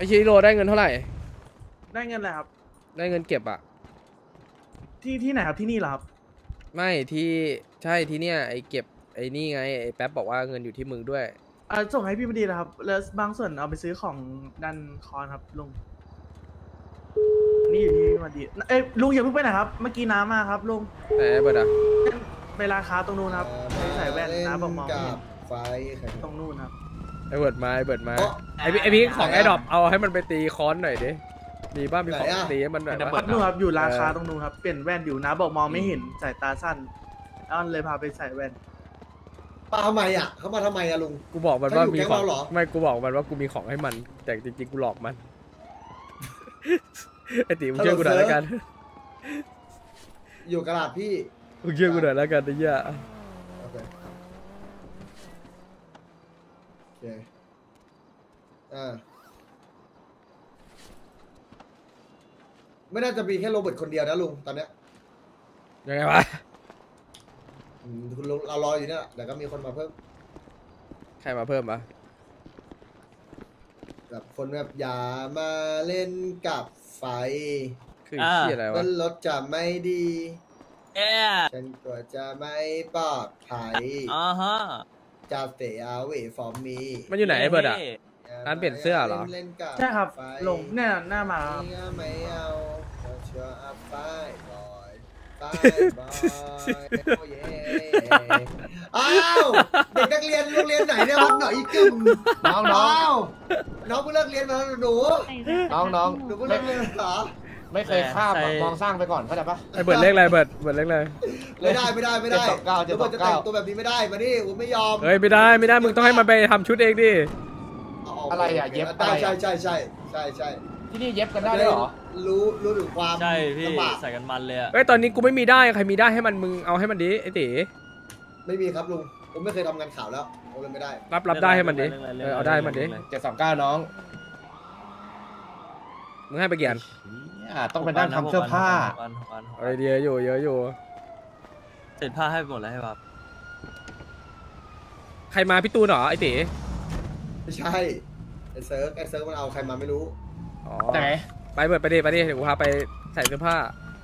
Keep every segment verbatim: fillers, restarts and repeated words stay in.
ไอชิโร่ได้เงินเท่าไหร่ได้เงินอะไรครับได้เงินเก็บอะที่ที่ไหนครับที่นี่เหรอครับไม่ที่ใช่ที่เนี้ยไอเก็บไอนี่ไงไอแป๊บบอกว่าเงินอยู่ที่มึงด้วยอ่าส่งให้พี่มาดีนะครับแล้วบางส่วนเอาไปซื้อของดันคอนครับลุงนี่อยู่ที่พี่มาดีเอ้ยลุงอย่าเพิ่งไปไหนครับเมื่อกี้น้ำมาครับลุงไหนเบิร์ดอะไปร้านค้าตรงนู้นครับไปใส่แว่นน้ำบอกมองไม่เห็นไฟตรงนู้นครับไอเบิร์ดมาไอเบิร์ดมาไอพี่ไอพี่ของไอดอปเอาให้มันไปตีค้อนหน่อยดิมีบ้างมีของตีให้มันหน่อยครับนู่นครับอยู่ร้านค้าตรงนู้นครับเปลี่ยนแว่นอยู่นะบอกมองไม่เห็นสายตาสั้นแล้วเลยพาไปใส่แว่นมาทำไมอ่ะเขามาทำไมอะลุงกูบอกมันว่ามีของไม่กูบอกมันว่ากูมีของให้มันแต่จริงๆกูหลอกมันไอตีมึงเชื่อกูหน่อยแล้วกันอยู่กระดาษพี่มึงเชื่อกูหน่อยแล้วกันไอ้เหี้ยโอเคโอเคอ่าไม่น่าจะมีแค่โรเบิร์ตคนเดียวนะลุงตอนเนี้ยยังไงวะคุณลุงเรารออยู่เนี่ยเดี๋ยวก็มีคนมาเพิ่มใครมาเพิ่มปะแบบคนแบบอย่ามาเล่นกับไฟคือที่อะไรวะมันรถจะไม่ดีเอ๊ะฉันก็จะไม่ปลอดภัยอ่าฮะจะ stay away from me มันอยู่ไหนไอ้เบิร์ดอ่ะร้านเปลี่ยนเสื้อเหรอใช่ครับลงเนี่ยหน้ามาไม่เอาชัวร์ไฟบอยไฟบอยโอ้ยอ้าวเด็กนักเรียนโรงเรียนไหนเนี่ยครับหน่อยอีกกึ่งน้องน้องน้องเพิ่งเลิกเรียนมาหนูน้องน้องหนูเพิ่งเลิกเรียนเหรอไม่เคยข้ามมองสร้างไปก่อนเข้าใจปะไอเบิร์ดเล็กอะไรเบิร์ดเบิร์ดเล็กเลยไม่ได้ไม่ได้ไม่ได้เจะจะแต่งตัวแบบนี้ไม่ได้มาดิผมไม่ยอมเฮ้ยไม่ได้ไม่ได้มึงต้องให้มันไปทำชุดเองดิอะไรอ่ะเย็บใช่ใช่ใช่ใช่ใช่ใช่ที่นี่เย็บกันได้ด้วยเหรอรู้รู้ถึงความใช่พี่ใส่กันมันเลยอ่ะเฮ้ยตอนนี้กูไม่มีได้ใครมีได้ให้มันมึงเอาให้มันดิไอตีไม่มีครับลุงผมไม่เคยทำงานข่าวแล้วผมเลยไม่ได้รับรับได้ให้มันดิเอาได้มันดิเจ็ดสองเก้าน้องมึงให้ไปเกียนต้องไปนั่งทำเสื้อผ้าอะไรเดียอยู่เยอะอยู่เสร็จผ้าให้หมดแล้วให้แบบใครมาพี่ตูนเหรอไอตีไม่ใช่ไอเซิร์ฟไอเซิร์ฟมันเอาใครมาไม่รู้อ๋อไหนไปเบิดไปดิไปดิเดี๋ยวกูพาไปใส่เสื้อผ้า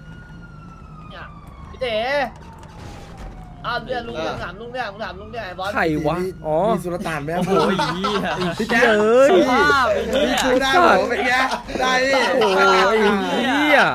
พี่เต๋อ้าวเดี๋ยวลุงถามลุงเนี่ยผมถามลุงเนี่ยบอสใครวะอ๋อมีสุลต่านไหมโอ้ยพี่เจ๋ยพี่ชูได้หรอเมื่อกี้ได้โอ้ยเหี้ย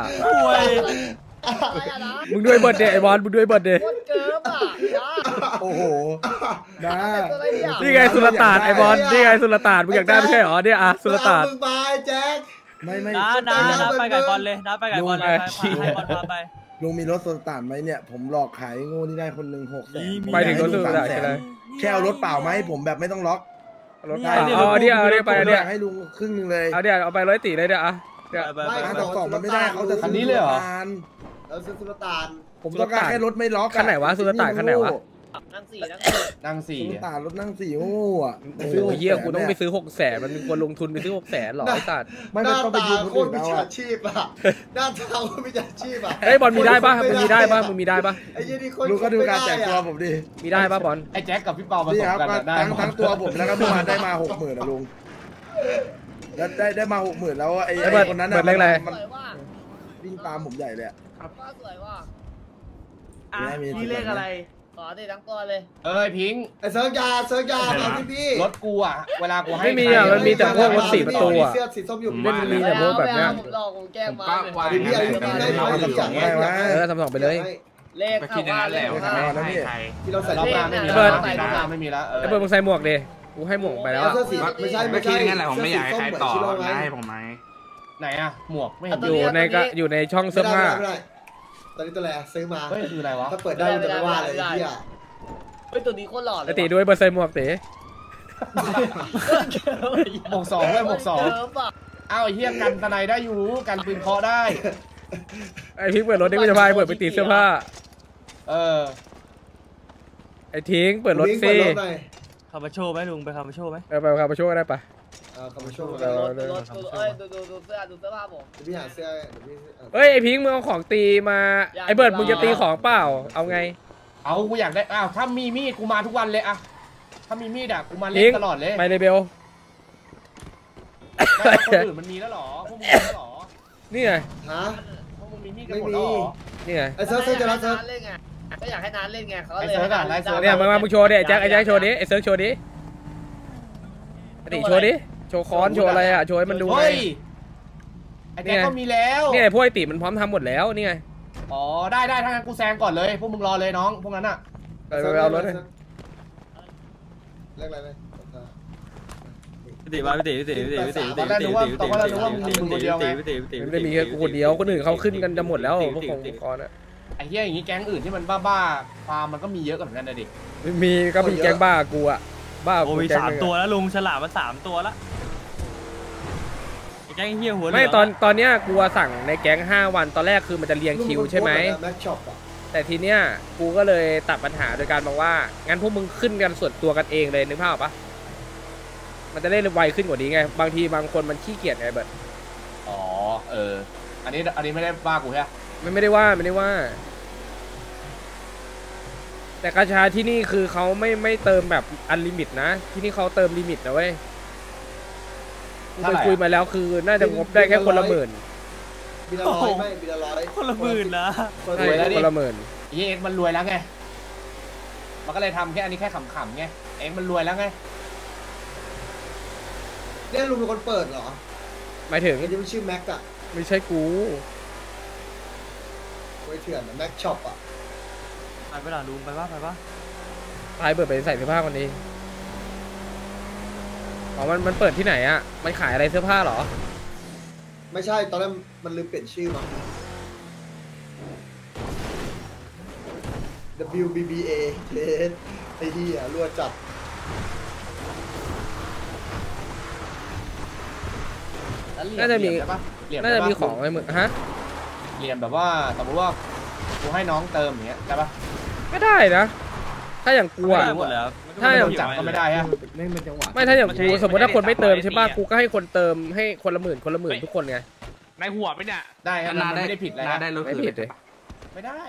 มึงด้วยเบิร์ดเดย์ไอบอลมึงด้วยเบิร์ดเดย์โอ้โหนะนี่ไงสุลต่านไอบอลนี่ไงสุลต่านมึงอยากได้ไม่ใช่หรอเนี่ยอะสุลต่านมึงไปแจ็คไม่ไม่น้าน้าน้าไปไก่บอลเลยน้าไปไก่บอลเลยให้บอลพาไปลุงมีรถสุลต่านไหมเนี่ยผมหลอกขายงูนี่ได้คนหนึ่งหกแสนไปถึงรถสุลต่านแค่เอารถเปล่าไหมผมแบบไม่ต้องล็อกรถเปล่าเอาเดี๋ยวเอาเดี๋ยวไปเดี๋ยวให้ลุงครึ่งนึงเลยเอาเดี๋ยวเอาไปร้อยตีเลยเดี๋ยวอะเดี๋ยวไม่แต่สองมันไม่ได้เขาจะคันนี้เลยเหรอเราซื้อสุลต่านผมต้องการแค่รถไม่ล็อกคันไหนวะสุลต่านคันไหนวะนั่งสี่นั่งสี่สุลต่านรถนั่งสี่โง่อะซื้อเยี่ยกูต้องไปซื้อหกแสนมันมีคนลงทุนไปซื้อหกแสนหรอไอ้สัตว์ไม่ต้องไปยืมคนอื่นเอาอาชีพอะหน้าตาคนมีอาชีพอะเฮ้ยบอลมีได้ป่ะมึงมีได้ป่ะมึงมีได้ป่ะไอ้ยี่นี่คนลุงก็ดูการแจกตัวผมดิมีได้ป่ะบอลไอ้แจ็คกับพี่เปาผสมกันได้ทั้งทั้งตัวผมแล้วก็พี่มาได้มาหกหมื่นนะลุงแล้วได้ได้มาหกหมื่นแล้วไอ้คนนั้นอะมันวิ่งตามผมใหญ่เลยครับสวยว่ะอ่ะนี่เลขอะไรต่อได้ทั้งตัวเลยเอ้ยพิงไอ้เซิร์ฟยาเซิร์ฟยาตอนที่พี่รถกูอ่ะเวลากูให้ไม่มีอ่ะมันมีแต่พวกรถสี่ประตูอ่ะเสื้อสีส้มอยู่ไม่มีแต่พวกแบบนี้หลอกกูแก้มาพี่พี่อะไรได้ไหมทำสองได้ไหมเออทำสองไปเลยเลขเข้าบ้านเลยที่เราใส่ล็อกมาไม่มีแล้วไม่มีแล้วไอ้เบิร์ดมึงใส่หมวกดิกูให้หมวกไปแล้วไม่ใช่ไม่ใช่นั่นแหละผมไม่อยากให้ใครต่อนะให้ผมไหมไหนอ่ะหมวกไม่เห็นอยู่ในก็อยู่ในช่องเสื้อผ้าตอนนี้ตัวแรกซื้อมาเฮ้ยคืออะไรวะถ้าเปิดได้จะไม่ว่าเลยพี่อ่ะเฮ้ยตัวนี้โคตรหล่อเลยตีด้วยเบอร์ใส่หมวกตีหมวกสองด้วยหมวกสองอ้าวไอ้เหี้ยกันตะไนได้อยู่กันปืนเคาะได้ไอ้พิงเปิดรถนี่กูจะพายเปิดไปตีเสื้อผ้าเออไอ้ทิ้งเปิดรถซิขับมาโชว์ไหมลุงไปขับมาโชว์ไหมเออไปขับมาโชว์ก็ได้ปะขับมาโชว์รถรถเอ้ยดูดูดูเสื้อดูเสื้อผ้าผมพี่หาเสื้อเฮ้ยไอ้พิงมึงเอาของตีมาไอ้เบิร์ดมึงจะตีของเปล่าเอาไงเอากูอยากได้อ้าวถ้ามีมีดกูมาทุกวันเลยอะถ้ามีมีดอะกูมาเล่นตลอดเลยไปเลยเบลคนอื่นมันมีแล้วหรอพวกมึงมีแล้วหรอนี่ไงฮะพวกมึงมีมีดกันหมดแล้วหรอนี่ไงไอ้เซิร์ฟเซิร์ฟจะรับเซิร์ฟเล่นไงก็อยากให้นานเล่นไงเขาเลยไอ้เซิร์ฟอะไอ้เซิร์ฟเนี่ยมามามึงโชว์ดิไอ้แจ็คไอ้แจ็คโชว์ดิไอ้เซิร์ฟโชว์ดิไอ้ติโชว์ดิโชว์ค้อนโชว์อะไรอ่ะโชว์ให้มันดูไงเฮ้ยไอ้แจ็คก็มีแล้วเนี่ยพวกไอ้ติมันพร้อมทำหมดแล้วนี่ไงอ๋อได้ได้ถ้างั้นกูแซงก่อนเลยพวกมึงรอเลยน้องพวกนั้นอ่ะไปไปเอารถเลยเรียกอะไรไหมพี่ติมาพี่ติพี่ติพี่ติพี่ติพี่ติตอนแรกนึกว่าตอนแรกนึกว่ามึงมีมึงคนเดียวไงพี่ติพี่ติไม่ได้มีแค่กูคนเดียวคนอื่นเขาขึ้นกันจะหมดแล้วพวกของคอนอ่ะไอ้เหี้ยอย่างงี้แก๊งอื่นที่มันบ้าๆฟาร์มมันก็มีเยอะกว่าเหมือนกันนะดิมีก็มีแก๊งบ้ากูอ่ะบ้าโอ้กูมีแก๊งสามนึงตัวอะแล้วลุงฉลามมันสามตัวละไอ้แก๊งเฮียหัวเหลืไม่ตอนตอนเนี้ยกูสั่งในแก๊งห้าวันตอนแรกคือมันจะเรียงคิวใช่ไหมแม็กช็อปอ่ะแต่ทีเนี้ยกูก็เลยตัดปัญหาโดยการบอกว่างั้นพวกมึงขึ้นกันส่วนตัวกันเองเลยนึกภาพปะมันจะได้ไวขึ้นกว่านี้ไงบางทีบางคนมันขี้เกียจไงเบิร์ดอ๋อเอออันนี้อันนี้ไม่ได้บ้ากูใช่ไหมมันไม่ได้ว่าไม่ได้ว่า แต่กาชาที่นี่คือเขาไม่ไม่เติมแบบอันลิมิตนะที่นี่เขาเติมลิมิตนะเว้ยกูไปคุยมาแล้วคือน่าจะงบได้แค่คนละหมื่นบินละร้อยไม่บินละร้อยคนละหมื่นนะคนใช่ละร้อยคนละหมื่นไอ้เอ็กมันรวยแล้วไงมันก็เลยทำแค่อันนี้แค่ขำๆไงเอ็กมันรวยแล้วไงเนี่ยลุงเป็นคนเปิดเหรอหมายถึงไอ้ที่มันชื่อแม็กอะไม่ใช่กูไว้เถื่อนแม็กช็อปอะไปไปหลังลุงไปป่ะไปป่ะตายเปิดไปใส่เสื้อผ้าคนนี้อ๋อมันมันเปิดที่ไหนอ่ะมันขายอะไรเสื้อผ้าเหรอไม่ใช่ตอนแรกมันลืมเปลี่ยนชื่อมา W B B A เลสไอ้เหี้ยรัวจัดแล้วเหลี่ยน่าจะมีเหลี่ยได้ปะเหลี่ยน่าจะได้ปมีของในมือฮะเหลี่ยมแบบว่าสมมติว่ากูให้น้องเติมอย่างเงี้ยได้ปะก็ได้นะ ถ้าอย่างกูอ่ะหมดแล้วถ้าไม่โดนจับก็ไม่ได้ฮะไม่เป็นจังหวะไม่ถ้าอย่างกูสมมติถ้าคนไม่เติมใช่ป่ะกูก็ให้คนเติมให้คนละหมื่นคนละหมื่นทุกคนไงในหัวไหมเนี่ยได้ครับมันไม่ได้ผิดอะไรนานะได้รถไม่คืนผิดเลยไม่ได้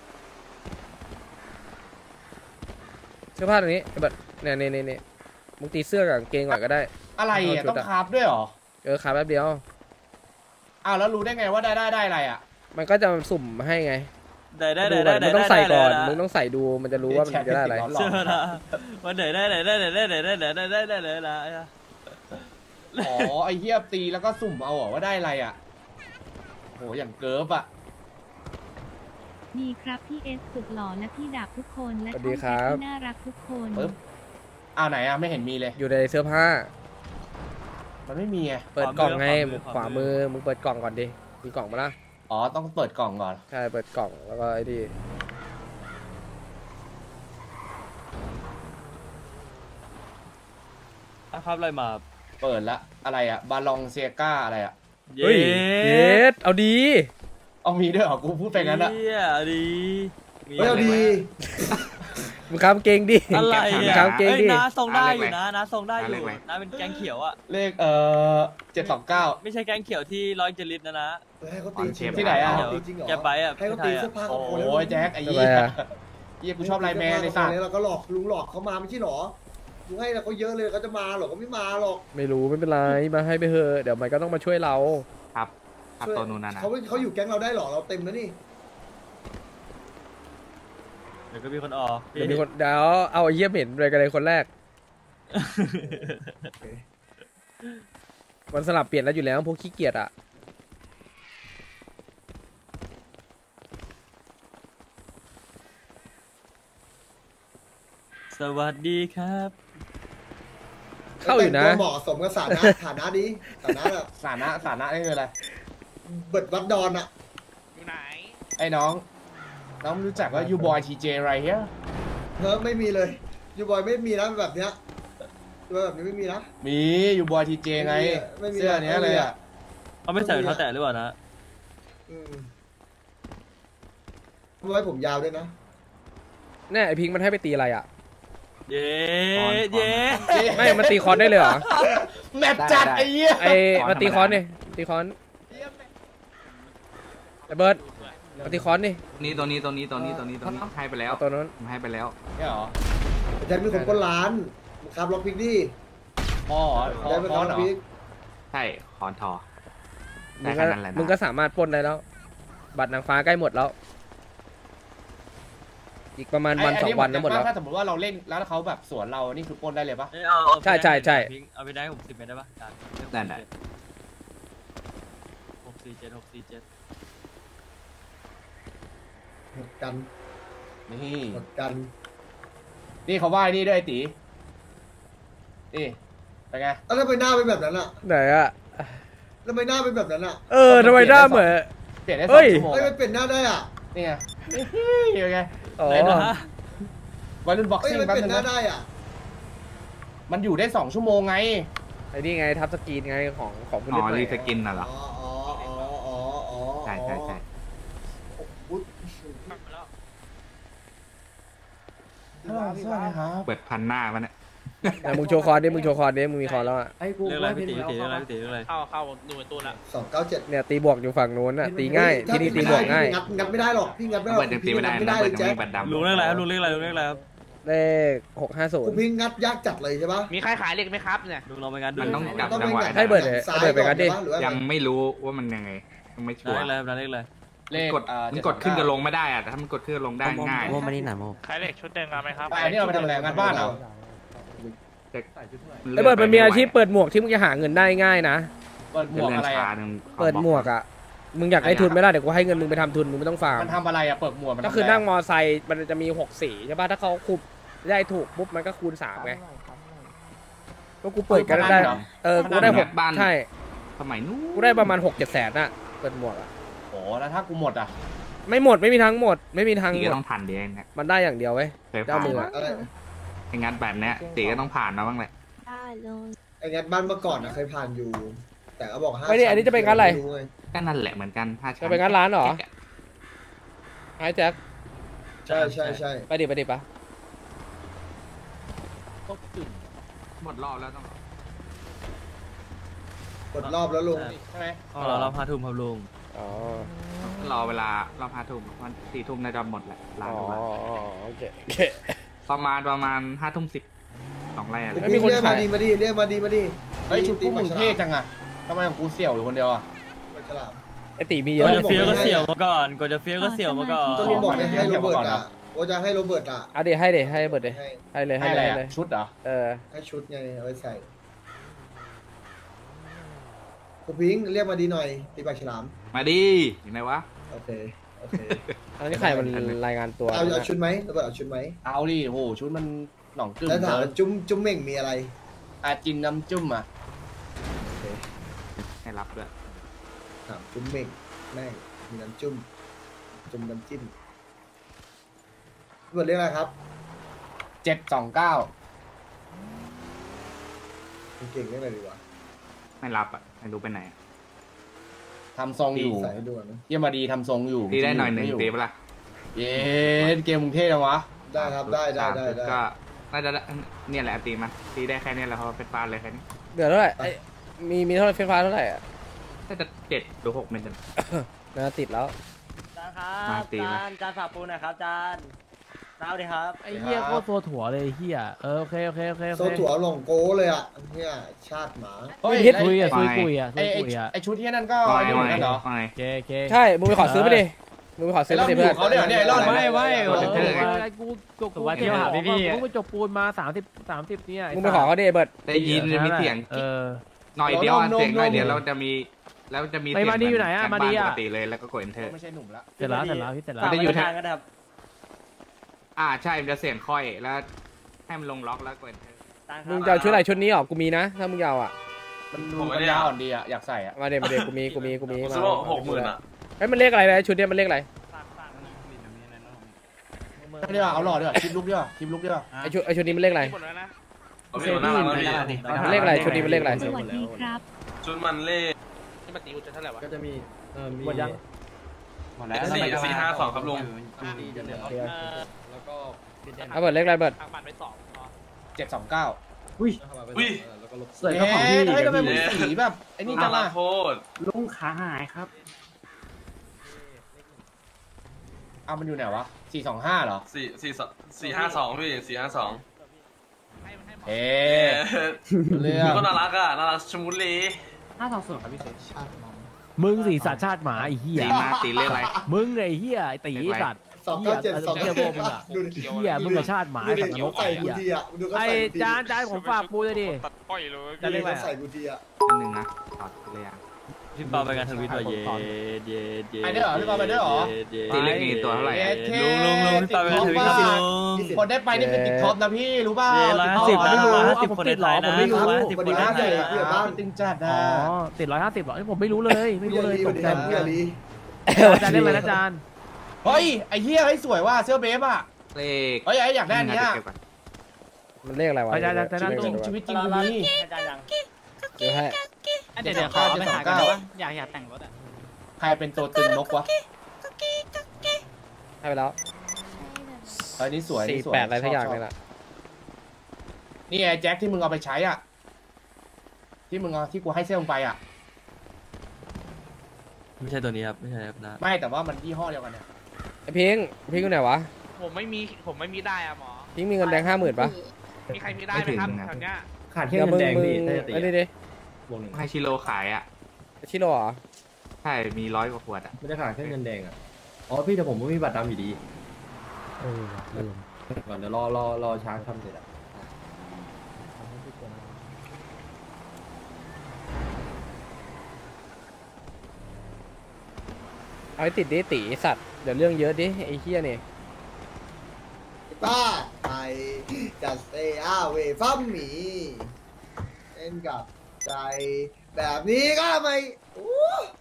เสื้อผ้าตัวนี้แบบเนี่ยเนี่ยเนี่ยมึงตีเสื้อกับกางเกงก่อนก็ได้อะไรอ่ะต้องคราฟด้วยเหรอเออขาแป๊บเดียวอ้าวแล้วรู้ได้ไงว่าได้ได้ได้อะไรอ่ะมันก็จะสุ่มให้ไงได้ได้ดูได้ก่อนได้มึงต้องใส่ก่อนได้มึงต้องใส่ดูมันจะรู้ว่ามันจะได้อะไรเชื่อนะวันไหนได้ได้ได้ได้ได้ได้ได้ได้ได้ได้ได้อ๋อไอ้เหี้ยตีแล้วก็สุ่มเอาเหรอว่าได้อะไรอ่ะโหอย่างเกิร์ฟอ่ะดีครับพี่เอสสุดหล่อและพี่ดาบทุกคนและสวัสช่ดีองครัแจ็คบที่น่ารักทุกคนปึ๊บอ้าวไหนอ่ะไม่เห็นมีเลยอยู่ในเสื้อผ้ามันไม่มีไงเปิดกล่องไงขวามือมึงเปิดกล่องก่อนดิมีกล่องมาละอ๋อต้องเปิดกล่องก่อนใช่เปิดกล่องแล้วก็ไอ้ที่ครับอะไรมาเปิดละอะไรอ่ะบาลองเซียก้าอะไรอ่ะเย้เฮ้ยเย็ดเอาดีเอามีด้วยเหรอกูพูดไปงั้นอ่ะเย้ดีเฮ้ยเอาดีมึงค้ำเกงดิอะไรมึงอ่ะค้ำเกงเฮ้ยดิน้าทรงได้อยู่นะน้าทรงได้อยู่น้าเป็นแกงเขียวอ่ะเลขเอ่อเจ็ดสองเก้าไม่ใช่แกงเขียวที่ร้อยเจลิตนะนะให้เขาตีจริงที่ไหนอะตีจริงเหรอแกไปอ่ะให้เขาตีเสื้อผ้าโอเขาโอ้้ยแจ็คไอ้ทำเหี้ไมยอะเหี้ยกูชอบไลน์แมนในสัตว์เราก็หลอกลุงหลอกเขามาไม่ใช่หรอลุงให้เราเขาเยอะเลยเขาจะมาหรอกก็ไม่มาหรอกไม่รู้ไม่เป็นไรมาให้ไปเถอะเดี๋ยวมันก็ต้องมาช่วยเราครับครับตัวนู้นนะนะเขาเขาอยู่แก๊งเราได้หรอเราเต็มแล้วนี่เดี๋ยวก็มีคนออกเดี๋ยวมีคนเดี๋ยวเอาไอ้เยี่ยมเห็นเลยกันเลยคนแรกมันสลับเปลี่ยนแล้วอยู่แล้วพวกขี้เกียจอ่ะสวัสดีครับเข้าอยู่นะเหมาะสมกับฐานะฐานะนี้ฐานะแบบสานะสานะนี่คืออะไรเบิดวัดดอนอะอยู่ไหนไอ้น้อง น้องรู้จักว่ายูบอยทีเจอะไรเงี้ยเฮ้ยไม่มีเลยยูบอยไม่มีนะแบบเนี้ยตัวแบบนี้ไม่มีนะมียูบอยทีเจไงไม่มีเสื้อเนี้ยเลยอ่ะเขาไม่ใส่รองเท้าแตะหรือเปล่านะอืมไว้ผมยาวด้วยนะเนี่ยไอพิงค์มันให้ไปตีอะไรอ่ะเย้เย้ไม่มันตีคอนได้เลยเหรอแมปจัดไอ้เหี้ยไอมาตีคอนเนี่ยตีคอนไอเบิร์ดมาตีคอนนี่นี่ตัวนี้ตัวนี้ตัวนี้ตัวนี้ตัวนี้ให้ไปแล้วเอาตัวนั้นผมให้ไปแล้วเนี่ยเหรออาจารย์มีคนก้นล้านครับล็อกพิกดิพ่อพ่ออาจารย์เป็นพ่อล็เหรอกอพิกใช่คอนทอมึได้งก็แค่นั้นแหละนะมึงก็สามารถปล้นได้แล้ว บัตรนางฟ้าใกล้หมดแล้ว อีกประมาณวันไสองวันก็หมดแล้วถ้าสมมติว่าเราเล่นแล้วเขาแบบสวนเรานี่คือปล้นได้เลยปะเอ้ยเอาเอาใช่ใช่ใช่เอาไปได้ผมสิบเมตรได้ปะจานได้ได้หกสี่เจ็ดหกสี่เจ็ดหมดกันนี่หมดกันนี่เขาว่านี่ด้วยไอ้ตีนี่เป็นไงแล้วทำไมหน้าเป็นแบบนั้นอ่ะไหนอะทำไมหน้าเป็นแบบนั้นอ่ะเออทำไมหน้าเหมือนเปลี่ยนได้สเฮ้องยชั่วโมงเฮ้ยมันเปลี่ยนหน้าได้อ่ะนี่ไงเป็นไงอ๋อเลยนะฮะวัยรุ่นบ็อกเฮ้ยซิ่งมันแป๊บเปลี่ยนึนงหน้านะได้อ่ะมันอยู่ได้สองชั่วโมงไงไอ้นี่ไงทับสกรีนไงของของผู้อ๋เล่นอใหม่รีสกินน่ะเหรออ๋ออ๋ออ๋ออ๋ออ๋อใช่ใช่ใช่อุ๊ยสวัสดีครับเปิดพันหน้ามันเนี่ยแต่มึงโชว์คอนดิมึงโชว์คอนดิมึงมีคอนแล้วอะเรื่องอะไรพี่ตีพี่ตีเรื่องอะไรพี่ตีเรื่องอะไรเข้าเข้าดูตัวละสองเก้าเจ็ดเนี่ยตีบวกอยู่ฝั่งนู้นอะตีง่ายที่นี่ตีบวกง่ายงัดงัดไม่ได้หรอกพี่งัดไม่ได้หรเปิอกดยังตีไม่ได้พี่นะงัดเปิไม่ดได้ยังเลยแจ๊คไม่มีบัตรดำลุงเรื่องอะไรครับลุงเรื่องอะไรลุงเรื่องอะไรครับเลขหกห้าศูนกูย์พิงงัดยากจัดเลยใช่ปะมีใครขายเหล็กไหมครับเนี่ยลุงลองไปงานดูมันต้องจับต้องจังหวะงัดให้เบิร์ดเลยซ้ายให้เบิร์ดไปงัดดิหรือว่ายังไม่รู้ว่ามันยังไงยังไม่ชัวได้ร์เลยได้เลยเลขกดอ่ามันกดขึ้นกับลงไม่ได้อะแต่ถ้ามันกดขึ้นกับลงได้ง่ายขายเหล็กชุดหนึ่งเอาไหมครับไปอันนี้เราไปทำอะไรงานบ้านเหรอแต่ไอ้เบิร์ดมันมีอาชีพเปิดหมวกที่มึงจะหาเงินได้ง่ายนะเปิดหมเลื่วกอนอะไรช้าอ่ะหนึ่งเปิดหมวกอะมึงอยากได้ทุนไหมล่ะเดี๋ยวกูให้เงินมึงไปทำทุนมึงไม่ต้องฟาร์มมันทำอะไรอ่ะเปิดหมวกมันก็คือนั่งมอไซค์มันจะมีหกสีใช่ป่ะถ้าเขาคูณได้ถูกปุ๊บมันก็คูณสามไงก็กูเปิดกันได้เออกูได้หกบ้านใช่สมัยนู้นกูได้ประมาณหกเจ็ดแสนอะเปิดหมวกอะโอ้แล้วถ้ากูหมดอ่ะไม่หมดไม่มีทั้งหมด ไม่มีทางตีหมก็ดต้องผ่านเดียวเนี่ยมันได้อย่างเดียวเว้ยเคยเจ้าผ่านมืออะอะไรไอ้งานแบบเนี้ยตีก็ต้องผ่านนะบ้างแหละได้เลยไอ้งัดบ้านเมื่อก่อนนะเคยผ่านอยู่ แต่เขาบอกห้าไม่ได้อันนี้จะเป็นงานอะไรม่ไงก็นั่นแหละเหมือนกันถ้าจะไปงานร้านเหรอไอ้แจ็คใช่ใช่ใช่ไปดิไปดิปะหมดรอบแล้วต้องกดรอบแล้วลุงใช่ไหมอ๋อเราเราพาทุ่มครับลุงอ๋อรอเวลารอบห้าทุ่มวันสี่ทุ่มน่าจะหมดแหละร้านอ๋อทุกร้านโอเคโอเคประมาณประมาณห้าทุ่มสิบสองไร่อะไรไม่มีคนเรียกขามาย ดีมาดีเรียกมาดีมาดีเฮ้ยชุดพวกมึงเท่จังอ่ะทำไมของกูเสี่ยวอยู่คนเดียวอ่ะปลาฉลามไอตีมีเยก็อะจะเฟี้ยวก็เสี่ยวมาก่อนก็จะเฟี้ยวก็เสี่ยวมาก่อนก็ลุงบอกให้ให้โรเบิร์ตอ่ะว่าจะให้โรเบิร์ตอ่ะเอาดิให้ดิให้เบิร์ดดิให้ให้เลยให้ให้เลอะไรยให้อ่ะเลยชุดเหรอเออให้ชุดไงเอาไว้ใส่กูพิงเรียกมาดีหน่อยตีปลาฉลามมาดิอยู่ไหนวะโอเคโอเคอันนี้ใครมันรายงานตัวเอาเอาชุดไหมโรเบิร์ตเอาชุดไหมเอาดิโอ้โหชุดมันหน่องจุ่มแล้วถามเลว่าย จุ้มจุ้มเม่งมีอะไรอาจินน้ำจุ่มอ่ะโอเคให้รับด้วยถามจุ้มเม่งแม่งมีน้ำจุ้มจุ้มน้ำจิ้มโรเบิร์ตเรียกอะไรครับเจ็ดสองเก้าเก่งเรียกอะไรดีวะไม่รับอ่ะไม่รู้ไปไหนอะทำทรงอยู่ใส่ให้ดูนะเยี่ยมมาดีทำทรงอยู่ตีได้หน่อยหนึ่งไม่ตีไปะละเย้เกมมึงเท่จังวะได้ครับได้ได้ได้ได้ก็น่าจะได้เนี่ยแหละตีมาตีได้แค่เนี้ยแหละเพราะว่าเป็นฟาดเลยแค่นี้เดือดเท่าไหร่ไอ้มีมีเท่าไหร่ไฟฟ้าเท่าไหร่อ่ะน่าจะเจ็ดหรือหกเมตรน่าติดแล้วจานครัมาบตีจามานจานฝากปูนหนะครับจานเช้าดีครับไอ้เหี้ยโคตรตัวถั่วเลยไอ้เหี้ยเออโอเคโอเคโอเคโอโซเคถั่วหลงโก้เลยอ่ะเนี่ยชาติหมาเฮ้ยพิษคุยอ่ะไปคุยคุยอ่ะคุไอ้ยไอ้คุยอ่ะไอ้ชุดที่นั่นก็ไม่อยู่ไม่นั่นเหรอไม่โอเคโอเคใช่มึงไปขอซื้อไปดิมึงไปขอซื้อไปดิไอ้เพื่อนรอบอยู่เขาเนี่ยเนี่ยไอ้รอบไม่ไม่เอโอ้อโหเออไอ้กูจกถือว่าเที่ยวหาพี่ๆกูไปจกปูนมาสามสิบสามสิบเนี่ยมึงไปขอเขาดิเบิร์ดได้ยินมีเสียงเออหน่อยเดียวอะเสียงหน่อยเดียวเราจะมีแล้วจะมีไปเสียงมาดีอยู่ไหนอะเหมาดีอะปกติเลยแล้วก็กด enter ไม่ใช่หนุ่มละเสร็จแล้วเสร็จแล้วพี่เสร็จแล้วฝากจะอยู่ไว้แถวทางกันนะครับอ่าใช่มันจะเสียงค่อยแล้วให้มันลงล็อกแล้วกด enter จานคมึรังบจะเอาชุดอะไรชุดนี้หรอกูมีนะถ้ามึงจะเอาอ่ะมันดูปัญญาอ่อนดีอ่ะอยากใส่อ่ะมาเดี๋ยวมาเดี๋ยวกูมีกูมีกูมีมาหกหมื่นอ่ะเฮ้ยมันเลขอะไรนะชุดเนี้ยมันเลขอะไรฝากฝากไม่ได้ว่าเอาหล่อดีกว่าคลิปลุกดีกว่าคลิปลุกดีกว่าไอชุดไอชุดนี้มันเลขอะไรหมดแล้วนะโอเคพี่ไม่ได้ดิมันเลขอะไรชุดนี้มันเลขอะไรสวัสดีครับชุดมันเล่นี่มันตีกูจะเท่าไหร่วะก็จะมีเออมีหมดยังหมดแล้วสี่สี่ห้าสองครับลุงเอาเบิร์ดเลขอะไรเบิร์ดทางบัตรไปสองพอเจ็ดสองเก้าอุ้ยเสร็จก็ของพี่เฮ้ยทำไมมึงสีแบบไอ้นี่จังล่ะโคตรลุงขาหายครับเอามันอยู่ไหนวะสี่สองห้าเหรอสี่สี่สองสี่ห้าสองพี่สี่ห้าสองเอ๊เอ๊ะเรื่องก็น่ารักอ่ะน่ารักชมุลีเห้าสองศูนย์ครับพี่เซชาติมองมึงสีสัตว์ชาติหมาไอ้เหี้ยตีมาตีเรียกอะไรมึงไอ้เหี้ยไอ้ตีสัตว์สองเก้าเจ็ดสองเหี้ยพวกมึงอะดูดิเหี้ยมึงกับชาติหมาดูไอ้ดิสัตว์นรกใส่ไอ้กูเหี้ยทีอ่ะดูก็ไอ้ใส่กูทีจานจานผมฝากปูเลยดิตัดป้อยเลยจะเรียกดูว่าก็ใส่กูทีอ่ะหนึ่งนะต่อเลยอ่ะพี่เปาไปงานทวิตว่าเย็ดเย็ดเย็ดไปด้วยเหรอพี่เปาไปด้วยเหรอตีเรียกนี่ตัวเท่าไหร่เย้อะเท่ลุงลุงลุงพี่เปาไปงานทวิตครับลุงคนได้ไปนี่คือติดท็อปนะพี่รู้เปล่าเย้ร้อยห้าสิบไม่รู้ร้อยห้าสิบผมคนติในดเหรไลอน์ผมนะไม่รู้ร้อยห้าสิบคนคนในดีไลนะน์ใหญ่นะเพื่อนบ้านตึงจัดอ๋นะอติดร้อยห้าสิบเหรอผมไม่รู้เลยไม่รู้เลยผู้ตใหญ่กลีใจผู้ใหญ่ลีอาจารย์เล่นอะไรนะอาจารย์เฮ้ยไอ้เหี้ยไอ้สวยว่ะเสื้อเบฟอ่ะเลขเฮ้ยไอ้อยากได้อันเนี้ยมันเลขอะไรวะอาจารย์อาจารย์ชีวิตจริงชีวิตจริงกูมีเดี๋ยวให้เดี๋ยวเดี๋ยวขอไปหากันว่าอยากอยากแต่งรถอ่ะใครเป็นตัวตึงนกวะให้ไปแล้วเอันนี้สวยสี่นี่สวยแปดอะไรสักอย่างชบนี่แหละนี่ไอ้แจ็คที่มึงเอาไปใช้อ่ะที่มึงเอาที่กูให้เสื้อมึงไปอ่ะไม่ใช่ตัวนี้ครับไม่ใช่ครับนะไม่แต่ว่ามันยี่ห้อเดียวกันเนี่ยไอพิงค์พิงค์อยู่ไหนวะผมไม่มีผมไม่มีได้อะหมอพิงค์มีเงินแดงห้าหมื่นปะมีใครมีได้ไหมครับแถวเนี้ยขาดแค่เดี๋ยวเงิมึนงแดงมึงพี่ถ้าจะตีไอ้นี่ดิวงหนึ่งให้ชิโร่ขายอ่ะชิโร่เหรอใช่ มีร้อยกว่าขวดอ่ะไม่ได้ขาดแค่เงินแดงอ่ะอ๋อพี่แต่ผมไม่มีบัตรดำอยู่ดีเออก่อนเดี๋ยวรอรอรอช้างทำเสร็จอ่ะเอาให้ติดดิตีสัตว์เดี๋ยวเรื่องเยอะดิไอ้เฮียนี่ป้าไทยจะเซอาเวฟัมหมีเล่นกับใจแบบนี้ก็ไม่โอ้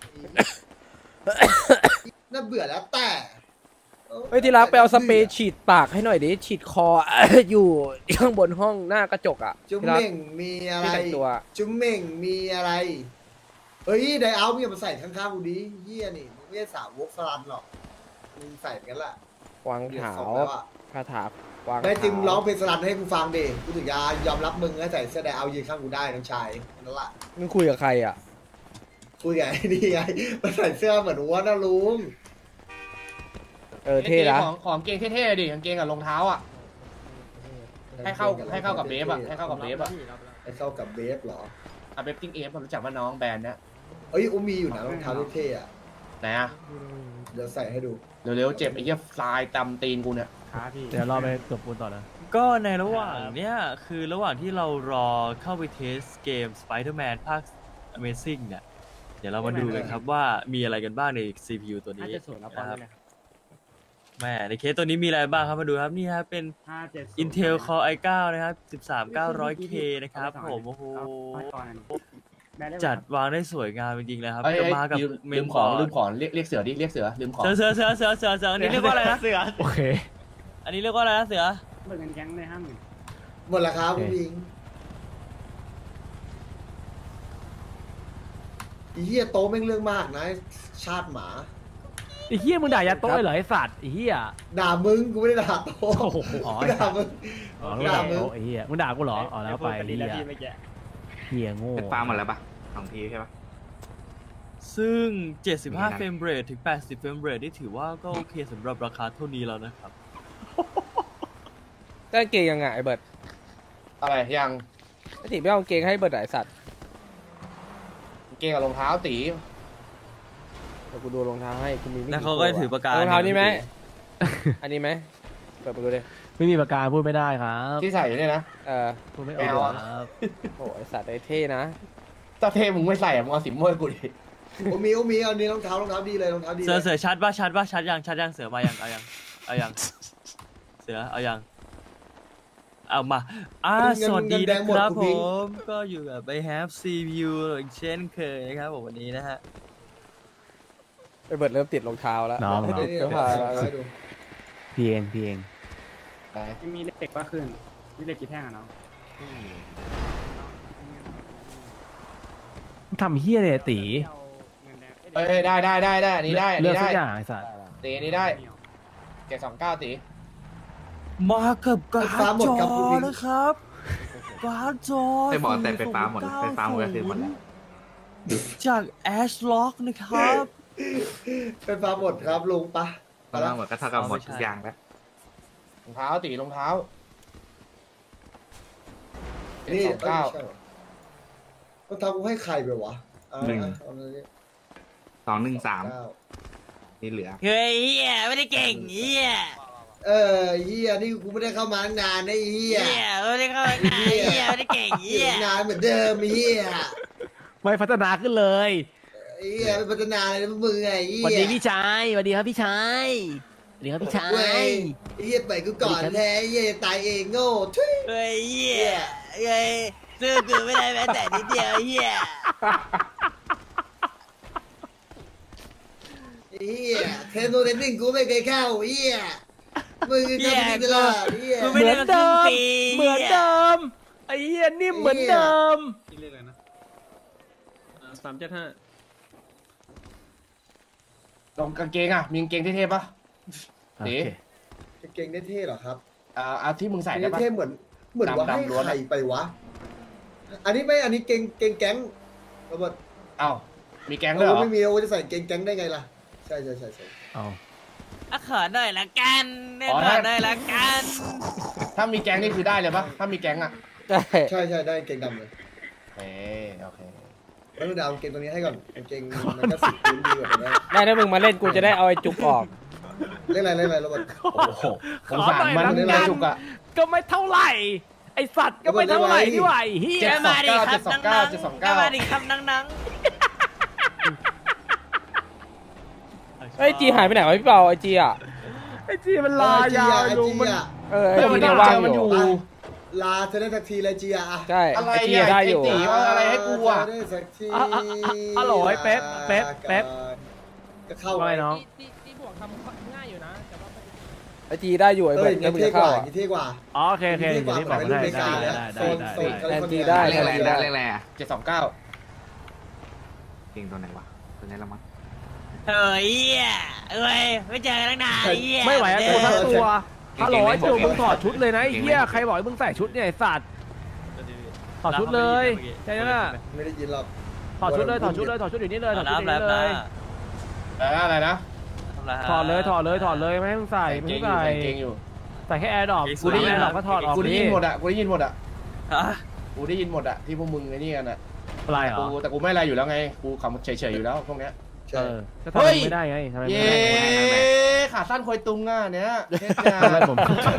น่าเบื่อแล้วแต่เฮ้ยที่รักไปเอาสเปรย์ฉีดปากให้หน่อยดิฉีดคอ อยู่ข้างบนห้องหน้ากระจกอ่ะจุ๊มที่รักเม่งมีอะไรที่แต่งตัวจุ๊มเม่งมีอะไรเฮ้ยไดเอามึงอย่ามาใส่ข้างๆกูดิเฮียนี่มึงไม่ใช่สาววกสลันหรอกมึงใส่เหมือนกันละวางเดือดเท้าสองแล้วอะคาถาวางได้จริงเท้าร้องเพลงสลันให้กูฟังดิกูถึงจะยอมรับมึงให้ใส่เสื้อไดเอายืนข้างกูได้น้องชายนั่นละมึงคุยกับใครอ่ะคุยไงดีไงมาใส่เสื้อเหมือนวัวนะลุงเออเท่นะของของเกงเท่ๆดิกางเกงกับรองเท้าอ่ะให้เข้าให้เข้ากับเบฟอ่ะให้เข้ากับเบฟอ่ะให้เข้ากับเบฟเหรออ่ะเบฟติ้งเอฟผมรู้จักว่าน้องแบรนด์เนี้ยเอ้ยอุ้มมีอยู่นะรองเท้าเท่ๆอ่ะไหนอ่ะเดี๋ยวใส่ให้ดูเร็วๆเจ็บไอ้เหี้ยฟลายตำตีนกูเนี่ยเดี๋ยวรอไปตบปูนต่อนะก็ในระหว่างเนี้ยคือระหว่างที่เรารอเข้าไปเทสเกม Spider-Man ภาค Amazing เนี่ยเดี๋ยวเรามาดูกันครับว่ามีอะไรกันบ้างใน ซี พี ยู ตัวนี้นะครับแหม่ในเคสตัวนี้มีอะไรบ้างครับมาดูครับนี่ครับเป็น Intel Core ไอ ไนน์ นะครับ สิบสามเก้าร้อยเค นะครับผมโอ้โหจัดวางได้สวยงามจริงๆเลยครับเอ้ยจะเอ้ยมากับลืมเมลืนมบขออง ร์ลืดมของเรียกเรียกเสือดิเรียกเสือลืมของเสือเสือเสือเสือเสือเสืออันนี้เรียกว่าอะไรนะเสือโอเคอันนี้เรียกว่าอะไรนะเสือเบิกเงินแก๊งได้ห้าหมื่นหมดราคาคุณพิงอีเหี้ยโตแม่งเรื่องมากนะ ชาติหมาไอ้เหี้ยมึงด่ายาโต้เหรอไอ้สัตว์ไอ้เหี้ยด่ามึงกูไม่ได้ด่าโตโอ้โหอ๋อไอ้ด่าสัตว์มึงอ๋อมึงด่ากูไอ้เหี้ยมึงด่ากูเหรออ๋อแล้วไปไอ้เหี้ยเหี้ยโง่เป็นฟาร์มหมดแล้วปะสองทีใช่ปะซึ่ง เจ็ดสิบห้ามีนะเฟรมเรทถึง แปดสิบ เฟรมเรทนี่ถือว่าก็โอเคสำหรับราคาเท่านี้แล้วนะครับได้กางเกงยังไงไอ้เบิร์ดอะไรยังไอ้ตีไม่เอากางเกงให้เบิร์ดไอ้สัตว์กางเกงกับรองเท้าตีเดี๋ยวกูดูรองเท้าให้กูมีไม่แล้วกี่เขาก็ตัวถือปากการองเท้านี่ไหม อันนี้ไหมเปิดไปดูดิไม่มีประกันพูดไม่ได้ครับที่ใส่อยู่เนี่ยนะเออพูดไม่อแอลอกอะครับโอ้ไอ้สัตว์ไอ้เท่นะถ้าเทมึงไม่ใส่อะมึงเอาสิมมวยกูดิโอ้มีโอ้มีเอานี่รองเท้ารองเท้าดีเลยรองเท้าดีเสืเลอย เสือชัดป่ะชัดป่ะชัดยังชัดยังเสือมายังเอายังเอายังเสือเอายังเอามาอ่าสวัสดีนะครับผมก็อยู่กับไอแฮปซีพียูอีกเช่นเคยนะครับผมวันนี้นะฮะไอ้เบิร์ดเริ่มติดรองเท้าแล้วน้องนี่นี่เสื้อผ้าแล้วให้ดูเพียงเพียงไหนมีเหล็กว่าขึ้นมีเหล็กกี่แท่งอะน้องทำเฮี้ยเลยตีเอ้ยได้ได้ได้ได้อันนี้ได้อันเลือนี้กสัได้กอย่างไอ้สัตว์ตีอันนี้ได้เจ็ดสองเก้าตีมากับการ์ดจอนะครับการ์ดจอไม่บอกแต่เป็นฟาร์มหมดเป็นฟาร์มหมดก็คือหมดแล้วจากแอชล็อกนะครับเป็นฟาร์มหมดครับลุงปะฟาร์มหมดก็เท่ากับหมดทุกอย่างแล้วรองเท้าตีรองเท้านี่สองเก้าเอ้ยไม่ใช่หรอรองเท้ากูให้ใครไปวะหนึ่งสองหนึ่งสามนี่เหลือเฮ้ยเฮียไม่ได้เก่งเฮียเออเฮียนี่กูไม่ได้เข้ามาตั้งนานนะเฮียเฮียไม่ได้เข้ามาเฮียไม่ได้เก่งเฮียนานเหมือนเดิมเฮียไม่พัฒนาขึ้นเลยเฮียไม่พัฒนาเลยพวกมึงไงเฮียสวัสดีพี่ชายสวัสดีครับพี่ชายสวัสดีครับพี่ชายเว้ยเฮียไปกูก่อนแท้เฮียตายเองโง่ทุยเฮ้ยเฮียเฮ้ยซื้อกูไม่ได้แม้แต่นิดเดียวเฮียเฮียเทรนโนเทรนนิ่งกูไม่เคยเข้าเฮียมึงทำดีตลอดเฮียกูไม่ได้มาครึ่งปีเหมือนเดิมไอ้เหี้ยนิ่มเหมือนเดิมเรียกอะไรนะสามเจ็ดห้าลองกางเกงอ่ะมีกางเกงเท่ๆปะเอ๋เก่งได้เท่เหรอครับอ่าเอาที่มึงใส่ได้ปะเท่เหมือนเหมือนว่าให้ดำๆล้วนใครไปวะอันนี้ไม่อันนี้เก่งเก่งแก๊งโรเบิร์ตเอ้ามีแก๊งด้วยเหรอไม่มีเราจะใส่เก่งแก๊งได้ไงล่ะใช่ใช่ใช่ใช่เอาอ่ะขอหน่อยละกันขอหน่อยละกันถ้ามีแก๊งนี่คือได้เลยปะถ้ามีแก๊งอ่ะใช่ใช่ใช่ได้เก่งดำเลยเอ้โอเคแล้วดูดาวเก่งตัวนี้ให้ก่อนเก่งมันก็สิบพื้นดีกว่าได้ได้ถ้ามึงมาเล่นกูจะได้เอาไอ้จุกออกเล่นอะไรเล่นอะไรโรเบิร์ตโอ้โหสงสารมันขอหน่อยละเลยจุกอ่ะก็ไม่เท่าไหร่ไอสัตว์ก็ไม่เท่าไหร่นี่หว่าไอ้เฮียเจ็ดมาดิครับเจ็ดสองนัเก้าง เจ็ดสองๆเก้ามาดิครับนังไอจีหายไปไหนวะพี่เปาไอจีอ่ะไอจีมันลายาวลุงมันเออไอเฮ้ยจีมันเนี่ยว่างว่างมันออยู่ยู่ลาเธอได้สักทีเลยจีอ่ะใช่อะไรไอจีอ่ะได้ไออยู่ตีว่าอะไรให้กูอ่ะได้สักทีอ่ะอ่ะอ่ะอ่ะโหลไอ้เป๊ปเป๊ปเป๊ปก็เข้าว่าไงน้องที่ที่บวกทำง่ายอยู่นะแต่ว่าไอจีได้อยู่ไอเอ้เบิยร์ดนี่มึงเท่จะกว่าเข้าอ่ะนี่เท่กว่าอ๋อโอเคโอเคอย่างที่บอกได้ได้ได้ได้ได้เจ็ดสองเก้าเก่งตัวไหนวะตัวนี้ละมั้งเฮ้ยเอ้ยไม่เจอกันตั้งนานเฮียไม่ไหวอะตัวทั้งตัวฮัลโหลไอเก่จูงๆมึงถอดชุดเลยนะไอเฮียใครบอกให้มึงใส่ชุดเนี่ยไอสัตว์ถอดชุดเลยใช่ไหมล่ะไม่ได้ยินหรอกถอดชุดเลยถอดชุดเลยถอดชุดอยู่นี่เลยถอดชุดรับอยู่รับนี่นะเลยอะไรนะถอดเลยถอดเลยถอดเลยไม่ให้มึงใส่ไม่เก่ให้งใส่อยู่เก่งอยู่ใส่แค่แอร์ดรอปกูได้ยินแอร์ดรอปก็ถอดออกกูได้ยินหมดอ่ะกูได้ยินหมดอ่ะฮะกูได้ยินหมดอ่ะที่พวกมึงไอ้นี่กันอ่ะอะไรเหรอกูแต่กูไม่อะไรอยู่แล้วไงกูขำเฉยๆอยู่แล้วพวกเนี้ยใช่เออก็ทำอะไรไม่ได้ไงทำอะไรเย้ไม่ได้ขาสั้นคอยตุงอ่ะเนี้ยเทสงาอะไรผม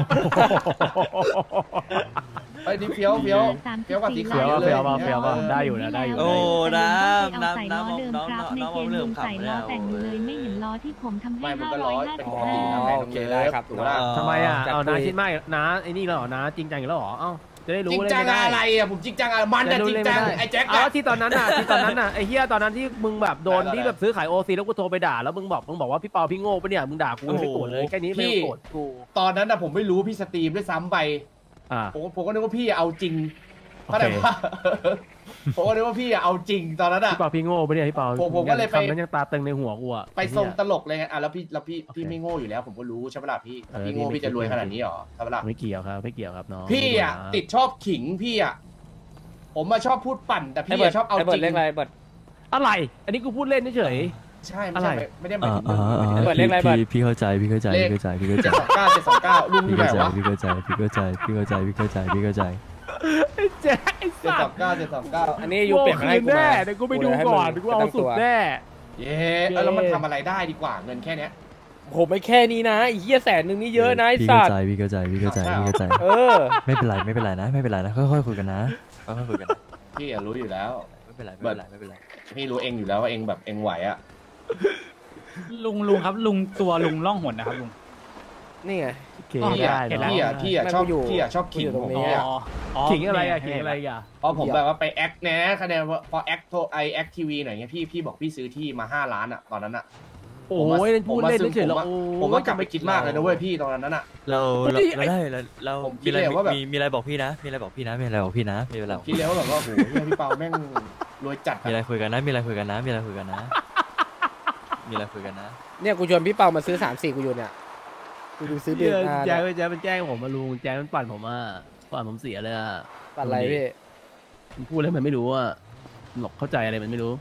ไอ้ยนี่เฟี้ยวเฟี้ยวเฟี้ยวกว่าสีเฟีขาวยวเลยเฟียวมาเฟียวมาได้อยู่นะได้อยู่โอ้ได้น้ใส่ำล้อน้ำเดิมน้องครับในน้องเกมเริ่ลุมงขับใส่ล้อแต่งอยู่เลยไม่เห็นล้อที่ผมทำให้ไม่มันห้าก็ร้ร้ออย ยห้าเป็นสิบปกติห้านะโอเคได้ครับถูกปะทำไมอ่ะจัดเอาคุน้าย คิดมากน้าไอ้นี่แล้วเหรอน้าจริงจังอยู่แล้วเหรอเอ้าจะได้รู้จริงเลยจังไม่ได้อะไรอ่ะผมจริงจังอะไรมันจะจริงจังไอ้แจ็คอ๋ออะที่ตอนนั้นอ่ะที่ตอนนั้นอ่ะไอ้เฮียตอนนั้นที่มึงแบบโดนได้ได้ที่แบบซื้อขายโอซีแล้วกูโทรไปด่าแล้วมึงบอกมึงบอกว่าพี่เปาพี่โง่ปะเนี่ยมึงด่ากูไม่โกรธเลยแค่นี้ไม่โกรธกูตอนนั้นอะผมไม่รู้พี่สตรีมด้วยซ้ำไปอ่าผมผมก็นึกว่าพี่เอาจริงโอเข้าเคใจปะ ผมก็นึกว่าพี่อะเอาจริงตอนนั้นอะพี่เปาพี่โง่ปะเนี่ยพี่เปาผมผมก็เลยไปคำนั้นยังตาตึงในหัวกูอ่ะไปทรงตลกเลยไงอ่ะแล้วพี่แล้วพี่โอเคพี่ไม่โง่อยู่แล้ว ผมก็รู้ใช่ปะล่ะพี่ถ้าเออพี่โง่พี่พี่จะรวยไม่ขนาดนี้หรอใช่ปะล่ะไม่เกี่ยวครับไม่เกี่ยวครับน้องพี่อะติดชอบขิงพี่อะผมมาชอบพูดปั่นแต่ไอ้พี่เบิร์ดอะชอบเอาไอ้เบิจร์ริดงเรียกอะไรเบิร์ดอะไร อันนี้กูพูดเล่นเฉยใช่ไม่ใช่อะไรไม่ได้หมายถึงเรื่องเปิดเลขอะไรเปิดพี่พี่เข้าใจพี่เข้าใจพี่เข้าใจพี่เข้าใจเจ็ดสองเก้าเจ็ดสองเก้าลุงพี่ที่ไหนเข้าใจวะพี่เข้าใจพี่เข้าใจพี่เข้าใจพี่เข้าใจพี่เข้าใจๆไอ้แจ๊คไอ้เจ็ดสัสตองว์เก้าเจ็ดสองเก้าอันนี้ยูเปลี่ยนมาให้กูแน่มา เดี๋ยวกูไปดูก่อนกูเอาสุดแน่เย้เออแล้วมันทำอะไรได้ดีกว่าเงินแค่เนี้ยผมไม่แค่นี้นะไอ้เหี้ยแสนหนึ่งนี่เยอะนะไอ้พี่สัเข้าตว์ใจพี่เข้าใจพี่เข้าใจพี่เข้าใจเออไม่เป็นไรไม่เป็นไรนะไม่เป็นไรนะค่อยๆคุยกันนะค่อยๆคุยกันนะพี่อะรู้อยู่แล้วไม่เป็นไรไม่เป็นไรไม่เป็นไรพี่รู้เองอยู่แล้วว่าเองแบบเองไหวอะลุงลุงครับลุงตัวลุงล่องหนนะครับลุงนี่ไงโอเคพี่ได้อะเนาะพี่อะพี่อะไม่ชอบกูอยู่พี่อะชอบขิงกูอยู่ตรงผมนี้พี่อะขิงอะไรอะขิงอะไรอะเพราะผมแบบว่าไปแอคแนะคะแนนพอแอคโทไอแอคทีวีหน่อยเงี้ยพี่พี่บอกพี่ซื้อที่มาห้าล้านอะตอนนั้นอะโอ้ยพูดเล่นเฉยๆแล้วผมว่ากลับไปคิดมากเลยนะเว้ยพี่ตอนนั้นอะเราเราเราได้เราเราผมคิมีดอะไรเลยว่าแบบมีมีอะไรบอกพี่นะ มีอะไรบอกพี่นะมีอะไรบอกพี่นะมีอะไรบอกคิดเลยว่าแบบว่าโอ้โหเหี้ยพี่เปาแม่งรวยจัดมีอะไรอะคุยกันนะมีอะไรคุยกันนะมีอะไรคุยกันนะมีอะไรคุยกันนะเนี่ยกูชวนพี่เปามาซื้อสามสี่กูอยู่เนี่ยกูดูซื้อเบียร์แจ๊คแจ๊คมันแจ้งผมมาลุงแจ๊คมันปั่นผมอ่ะปั่นผมเสียเลยอ่ะปัดอะไรพี่มันพูดแล้วมันไม่รู้อ่ะหลอกเข้าใจอะไรมันไม่รู้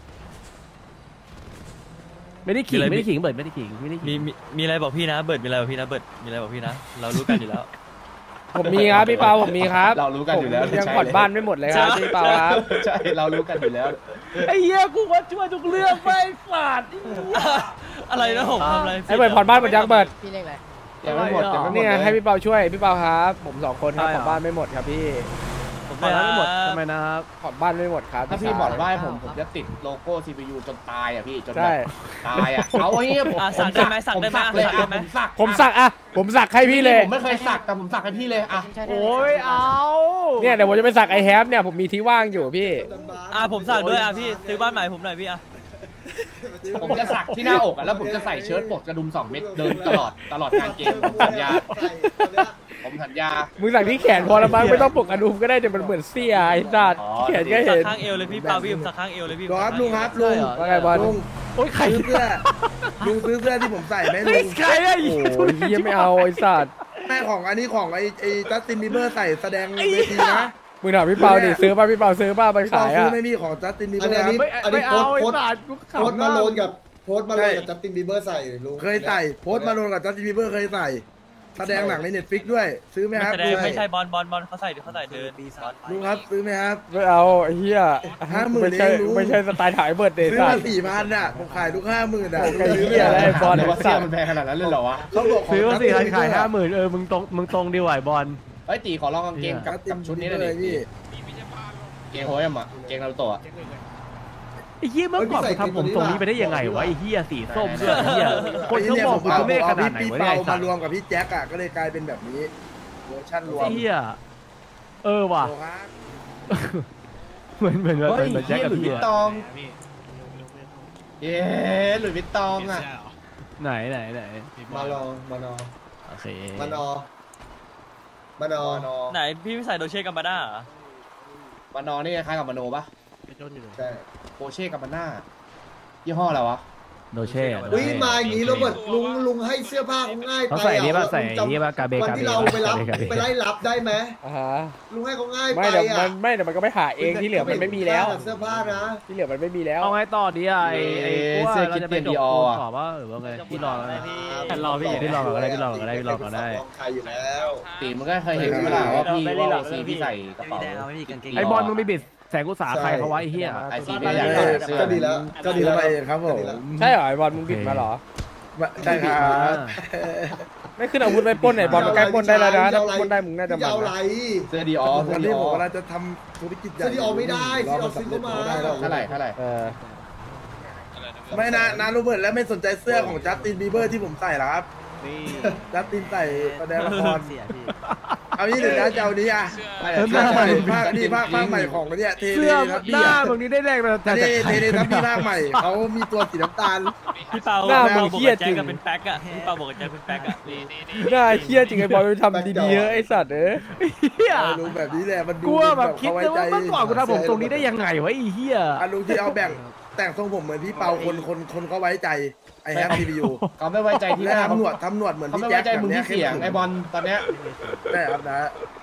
ไม่ได้ขิงไม่ได้ขิงเบิร์ดไม่ได้ขิงไม่ได้ขิงมีมีมีอะไรบอกพี่นะเบิร์ดมีอะไรบอกพี่นะเบิร์ดมีอะไรบอกพี่นะเรารู้กันอยู่แล้วผมมีครับพี่เปาผมมีครับเรารู้กันอยู่แล้วผมยังผ่อนบ้านไม่หมดเลยครับพี่เปาครับใช่เรารู้กันอยู่แล้วไอ้เหี้ยกูว่าช่วยทุกเรื่องไม่ฝาดอะไรนะผมทำอะไรไอ้เบิร์ดผ่อนบ้านหมดยังเบิร์ดพี่เรียกอะไรยังไม่หมดยังไม่หมดนี่ไงเลยให้พี่เปาช่วยพี่เปาครับผมสองคนครับผ่อนบ้านไม่หมดครับพี่ผมผ่อนได้ไม่หมดทำไมนะครับผ่อนบ้านไม่หมดครับถ้าพี่บอดว่าให้ผมผมจะติดโลโก้ ซี พี ยู จนตายอ่ะพี่จนแบใช่บตายอ่ะเอาไอ้เนี่ยผมอ่ะสั่งได้ไหมสั่งได้ไหมผมสักเลยสั่งได้อ่ะไหมผมสักผมสักอ่ะผมสักให้พี่เลยผมไม่เคยสักแต่ผมสักให้พี่เลยอ่ะโอ้ยเอาเนี่ยเดี๋ยวผมจะไปสักไอแฮปเนี่ยผมมีที่ว่างอยู่พี่อ่ะผมสั่งด้วยอ่ะพี่ซื้อบ้านใหม่ผมหน่อยพี่อ่ะผมจะสักที่หน้าอกอ่ะแล้วผมจะใส่เชิ้ตปลดกระดุมสองเม็ดเดินตลอดตลอดการเกมผมสัญญาผมสัญญามึงสักที่แขนพอละมั้งไม่ต้องปกกระดุมก็ได้เดี๋ยวมันเหมือนเสียไอ้สัตว์แขนก็สัเห็กนข้างเอวเลยพี่เปาพี่ผมสักข้างเอวเลยพี่ครับลุงครับลุงว่าไงบอลลุงโอ้ยใครซื้อเสื้อลุงซื้อเสื้อที่ผมใส่ไหมลุเฮ้ยงใครอะโอ้ยยังไม่เอาไอ้สัตว์แม่ของอันนี้ของไอ้ไอ้จัสตินบีเบอร์ใส่แสดงเวทีนะมึงถามพี่เปาดิซื้อป่ะพี่เปาซื้อป่ะไปต่อขายซื้ออ่ะไม่มีของจัสตินบีเบอัอน ร์นี้ครับอันนี้ไม่เอาไอ้โพสต์สัตว์กูโพสต์มาโลนกับโพสต์มาโลนกับจัสตินบีเบอร์ใส่ลุงเคยใส่โพสต์มาลงกับจัสตินบีเบอร์เคยใส่แสดงหนังในเน็ตฟิกด้วย ซื้อไหมไม่ครับแสดงไม่ใช่บอลบอลบอลเขาใส่เดี๋ยวเขาใส่เดินบอลลุงครับซื้อไหมครับไม่เอาไอ้เหี้ยห้าหมื่นไม่ใช่เองลุงไม่ใช่สไตล์ถ่ายเบิร์ดเดย์ซื้อสัตมาว์สี่พันอ่ะผมขายลูกห้าหมื่นอ่ะโอ้ยเหี้ยอะไร บอลแต่ว่าเสื้อมันแพงขนาดนั้นเลยเหรอวะเขาบอกซื้อมาสี่พันขายห้าหมื่นเออมึงตรงมึงตรงดีไหวบอลเฮ้ยตีขอลองกางเกงกับกับชุดนี้หน่อยเลดิยพี่เกงโฮยมอ่ะเกงนารูโตะไอ้เหี้ยเมื่อก่อนกูทำผมตรงนี้ไปได้ยังไงวะไอ้เหี้ยสีส้มด้วยไอ้เหี้ยคนเขาบอกกูจะเมฆขนาดไหนพี่วะเปาเนี่ยไอ้สัมาตว์รวมกับพี่แจ็คอ่ะก็เลยกลายเป็นแบบนี้เวอร์ชันรวมไอ้เหี้ยเออว่ะโอ้ครับเหมือนเหมือนเหมือนเฮ้ยเหมือนแจ็คเฮียกับหลุยส์พี่วิตอะตองเย้หลุยส์วิตตองอ่ะไหนไหนไหนมารอมารอโอเคมารอมารอไหนพี่ไม่ใส่โดเช่กัมบาด้าเหรอมานอนี่คล้ายกับมโนปะใช่โปเช่กับมันหน้ายี่ห้ออะไรวะโดเช่อะโดอุ้ยเช่มาอย่างนี้โรเบิร์ตลุงลุงให้เสื้อผ้าเขาง่ายไปเขาใส่นี่ป่ะอ่ะใส่ลุงจำนี่ป่ะกาเบวันกาเบที่เราไปรับกาเบไปไล่รับได้ไหมอ่าฮะลุงให้เขาง่ายไปไม่เดี๋ยวมัอ่ะนไม่เดี๋ยวมันก็ไปหาเองที่เหลือมันไม่มีแล้วเสื้อผ้านะที่เหลือมันไม่มีแล้วเอาไงต่อดีอ่ะไอ้ไอ้กูว่าเสื้อเราจะไป Christian จบ Dior ปูนอะต่อป่ะหรือว่าไงพี่รอได้พี่รอพี่พี่รอก่อนก็ได้พี่รอก่อนก็ได้พี่รอก่อนได้ใครอยู่แล้วตีมันก็เคยเห็นใช่ไหมล่ะว่าพี่ว่าซีพี่ใส่กระเป๋าไอ้บอลมึงไม่บิดแสงกุศาใครเขาไว้ไอ้เหี้ยไอซีไม่อยากได้เสื้อก็ดีแล้วก็ดีซื้อแล้วมาเองครับผมใช่เหรอไอ้บอลมึงบิดมาเหรอใช่ครับไม่ขึ้นอาวุธไปปล้นไหนบอลมันใกล้ปล้นได้แล้วนะถ้าปล้นได้มึงน่าจะพี่มันเอาอะไรเสื้อดีออเสื้วัอน ดีนี้อผมอกำลังจะทำธุรกิจใหญ่เสื้อดีออกไม่ได้ที่เราซื้อเข้ามาได้แล้วเท่าไหร่เท่าไหร่เออไม่นะนะโรเบิร์ตแล้วไม่สนใจเสื้อของจัสตินบีเบอร์ที่ผมใส่เหรอครับจัสตินใส่แสดงละครเอานี้เดี๋ยวนะจะเอานี้อ่ะเออภาคใหม่ภาคนี่ภาคภาคใหม่ของเนี่ยเทเลเสื้อทับหบี้น้าอ่ะตรงนี้ได้แรกเลยอัแต่นนี้แต่เทเลทับบี้ภาคใหม่เขามีตัวสีน้ำตาลพี่เปาหน้าพี่มึเปาง บอกเครียกัดบแจ็จริคงกับเป็นแป๊กอะพี่เปาบอกกับแจ็คเป็นแป๊กอะน่าเครียดจริงไอ้บอลไปทำดีๆเยอะไอ้สัตว์เอ้ยเหี้ยเออลุงแบบนี้แหละมันดูกูว่าแบบคิดเขาไว้นะใจว่าเมื่อก่อนกูทำผมตรงนี้ได้ยังไงวะไอ้เหี้ยอ่ะลุงที่เอาแบ่งแต่งทรงผมเหมือนพี่เปาคนคนคนเขาไว้ใจไอแฮปทีวียูเขาไม่ไว้ใจที่หและน้าทำหนวดทำหนวดเหมือนเขาพี่ไม่แจ็ไว้คใจมึงที่เสียงไอบอลตอนเนี้ยได้ครับนะ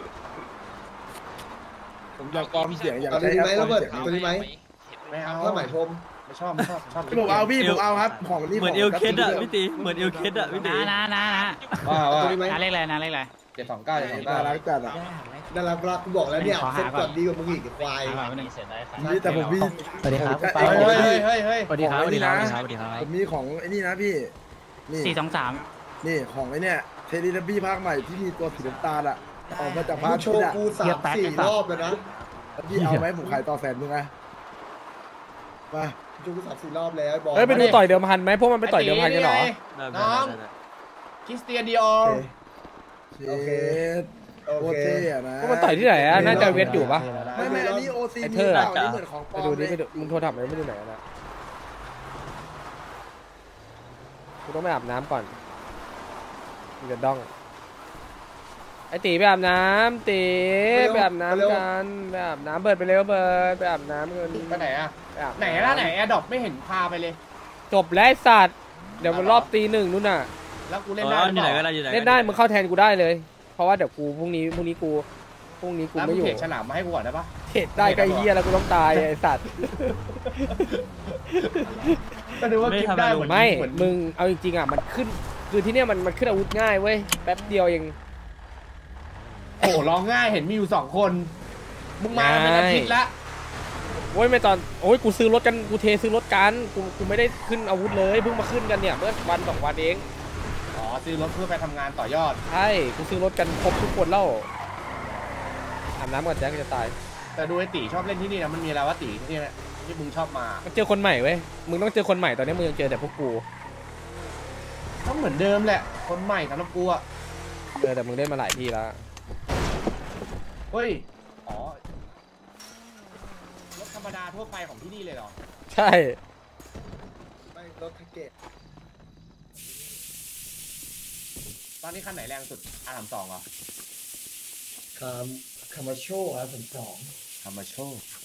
ผมอยากกอมเสียงอยากเอาใช้ดีแอไหมปโรกอมเบิร์ตเสียงตัวนี้ไหมไม่เอาผ้าไหมพรมไม่ชอบไม่ชอบชอบผมเอาพี่ผมเอาครับของนี่เหมือนขเอองลเคสอะพี่ตีเหมือนเอลเคสอะพี่ตีนะนะนะนะว่าว่าตัวนี้ไหมนะเลขอะไรนะเลขอะไรเจ็ดสองเก้าเจ็ดสองเก้าน่ารักจัดอ่ะน่ารักรักกูบอกแล้วเนี่ยขอหาเซ็ตก่อนก่อนดีกว่ามึงอีกไอ้ควายอ่าวันหนึ่งนี่แต่ผมมีสวัสดีครับเอ้เฮ้ยเฮ้ยเฮ้ยเฮ้ยสวัสดีครับสวัสดีครับสวัสดีครับผมมีของไอ้นี่นะพี่นี่สี่สองสามนี่ของไอ้เนี่ยเทเลทับบี้ภาคใหม่ที่มีตัวสีน้ำตาลอ่ะออกมาจากภากูคโชชุดว์อ่ะกูสามสี่รอบแล้วนะพี่เอาไหมผมขายต่อแสนนึงนะมาโชว์กูสามสี่รอบแล้วไอ้บอลเฮ้ยไปดูต่อยเดิมพันไหมพวกมันไปต่อยเดิมพันกันเหรอน้องคริสเตียนดีออโอเคโอโอเคเคอ่ะนะพวกมันต่อยที่ไหนอะน่าจะเวทอยู่ปะไม่ไม่อันนี้โอซีไอ้มีเธอเปอะล่าอันนี้เหมือนของปไปลอดูมดิเลยไปดูมึงโทรถามเลยไม่ดูไหนนะกูต้องไปอาบน้ำก่อนมึงจะด้องไอ้ตีไปอาบน้ำตีไปอาบน้ำกันไปอาบน้ำเบิร์ดไปเร็วเบิร์ดไปอาบน้ำกันไปไหนอะไปอาบไหนล่ะไหนแอร์ดรอปไม่เห็นพาไปเลยจบแล้วไอ้สัตว์เดี๋ยวมันรอบตีหนึ่งนู่นน่ะแล้วกูเล่เล่นนได้ได้หรืออยู่เปไหนล่าก็ได้อยู่ไหนเล่นได้มึงเข้าแทนกูได้เลย เพราะว่าเดี๋ยวกูพรุ่งนี้พรุ่งนี้กูพรุ่งนี้กูแล้วมึไม่งอยู่เทรดฉลามมาให้กูก่อนได้ปะเทรดได้ก็ไอ้เฮียแล้วกูต้องตายไอ้สัตว์ก็ดูว่าคลิปได้เหมือนไม่เหมือนมึงเอาจริงๆอ่ะมันขึ้นคือที่เนี้ยมันมันขึ้นอาวุธง่ายเว้ยแป๊บเดียวเองโอ้ร้องง่ายเห็นมีอยู่สองคนมึงมาเป็นอาทิตย์ละโอ้ยไม่ตอนโอ้ยกูซื้อรถกันกูเทซื้อรถกันกูกูไม่ได้ขึ้นอาวุธเลยเพิ่งมาขึ้นกันเนี่ยเมื่อวันสองวันเองอ๋อซื้อรถเพื่อไปทำงานต่อยอดใช่กูซื้อรถกันครบทุกคนแล้วอาบน้ำก่อนแจ็คจะตายแต่ดูไอ้ตีชอบเล่นที่นี่นะมันมีอะไรวะตีที่นี่ที่มึงชอบมามันเจอคนใหม่เว้ยมึงต้องเจอคนใหม่ตอนนี้มึงยังเจอแต่พวกกูก็เหมือนเดิมแหละคนใหม่สำหรับกูอะเจอแต่มึงได้มาหลายที่แล้วเฮ้ยอ๋อรถธรรมดาทั่วไปของที่นี่เลยเหรอใช่ไม่รถแพ็กเกจตอนนี้คันไหนแรงสุดอาร์สามสองเหรอคามคามาโชอาร์สามสองคามาโช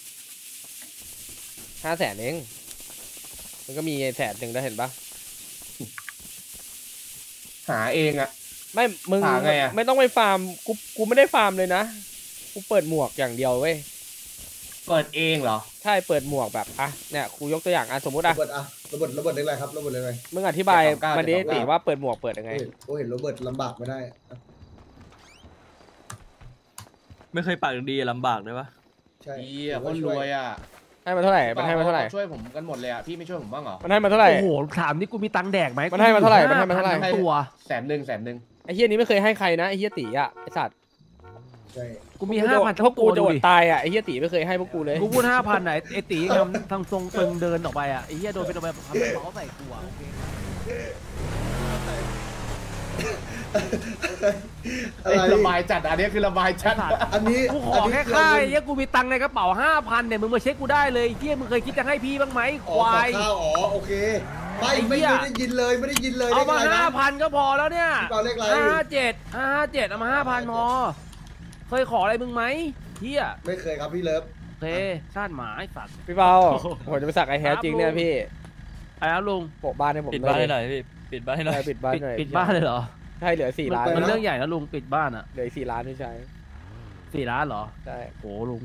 ห้าแสนเองมันก็มีแสนหนึ่งได้เห็นปะหาเองอะไม่มึงไม่ต้องไปฟาร์มกูกูไม่ได้ฟาร์มเลยนะกูเปิดหมวกอย่างเดียวเว้ยเปิดเองเหรอใช่เปิดหมวกแบบอ่ะเนี่ยกูยกตัวอย่างอ่ะสมมติอ่ะระเบิดอ่ะระเบิดระเบิดอะไรครับระเบิดอะไรมึงอธิบายมาดิติว่าเปิดหมวกเปิดยังไงกูเห็นระเบิดลำบากไม่ได้ไม่เคยปากดีลำบากเลยปะใช่เฮียคนรวยอ่ะให้มาเท่าไหร่มันให้มาเท่าไหร่ช่วยผมกันหมดเลยอ่ะพี่ไม่ช่วยผมบ้างเหรอมันให้มาเท่าไหร่โอ้โหถามนี่กูมีตังแดกไหมมันให้มาเท่าไหร่มันให้มาเท่าไหร่ตัวแสนหนึ่งแสนหนึ่งไอ้เฮียนี้ไม่เคยให้ใครนะไอ้เฮียตีอ่ะไอ้สัตว์ใช่กูมีห้าพันพวกกูจะอดตายอ่ะไอ้เฮียตีไม่เคยให้พวกกูเลยกูพูดห้าพันไหนไอ้ตีทำทางทรงตึงเดินออกไปอ่ะไอ้เฮียโดนเป็นแบบทำเมาใส่กูอ่ะไอ้ระบายจัดอันนี้คือระบายจัดอันนี้กูขอแค่ค่าไอ้เฮียกูมีตังในกระเป๋าห้าพันเนี่ยมึงมาเช็คกูได้เลยเฮียมึงเคยคิดจะให้พี่บ้างไหมควายข้าวอ๋อโอเคไม่ไม่ได้ยินเลยไม่ได้ยินเลยเอามาห้าพันก็พอแล้วเนี่ยห้าเจ็ดห้าเจ็ดเอามาห้าพันพอเคยขออะไรมึงไหมเฮียไม่เคยครับพี่เลิฟโอเคชาติหมาไอ้สัตว์พี่เบาผมจะไปสักไอ้แฮจริงเนี่ยพี่ไอ้แล้วลุงโปะบ้านให้ผมปิดบ้านให้หน่อยพี่ปิดบ้านให้หน่อยปิดบ้านหน่อยปิดบ้านเลยเหรอใช่เหลือสี่ล้านมันเรื่องใหญ่นะลุงปิดบ้านอ่ะเหลือสี่ล้านที่ใช้สี่ล้านเหรอใช่โหลุง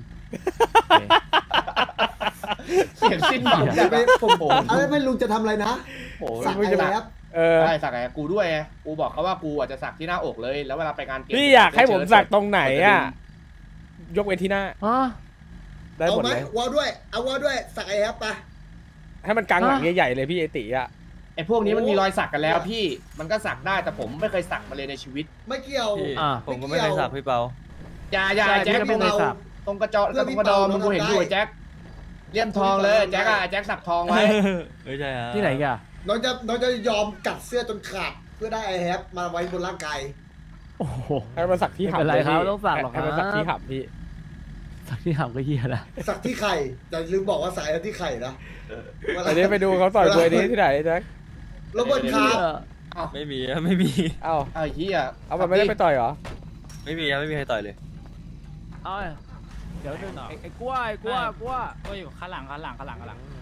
เสียงสิ้นหวังไปผมอะไรไม่ลุงจะทำอะไรนะโอ้สักอะไรครับเออใช่สักอะไรกูด้วยกูบอกเขาว่ากูอาจจะสักที่หน้าอกเลยแล้วเวลาไปงานเกมพี่อยากให้ผมสักตรงไหนอ่ะยกเว้นที่หน้าได้หมดเลยวอลด้วยเอาวอลด้วยสักไอ้ครับไปให้มันกลางหลังใหญ่ๆเลยพี่ไอติอ่ะไอพวกนี้มันมีรอยสักกันแล้วพี่มันก็สักได้แต่ผมไม่เคยสักมาเลยในชีวิตไม่เกี่ยวอ่าผมก็ไม่เคยสักพี่เปาอย่าอย่าแจ็คตรงตรงกระจกตรงกระดองมึงกูเห็นอยู่แจ็คเลี่ยมทองเลยแจ็คอะแจ็คสักทองไว้ไม่ใช่ฮะที่ไหนกันน้องจะน้องจะยอมกัดเสื้อจนขาดเพื่อได้ไอแฮปมาไว้บนร่างกายโอ้โหให้มาสักที่หับอะไรครับต้องสักหรอให้มาสักที่หับพี่สักที่หับก็เหี้ยนะสักที่ไข่แต่ลืมบอกว่าสายที่ไข่นะอันนี้ไปดูเขาต่อยมวยนี้ที่ไหนแจ็คโรเบิร์ตครับไม่มีไม่มีเอ้าไอ้เหี้ยเอามันไม่ได้ไปต่อยเหรอไม่มีไม่มีใครต่อยเลยเอาเดี๋ยวนึงหน่อยไอ้กล้วยกล้วยกล้วยก็อยู่ข้างหลังข้างหลังข้างหลังข้างหลัง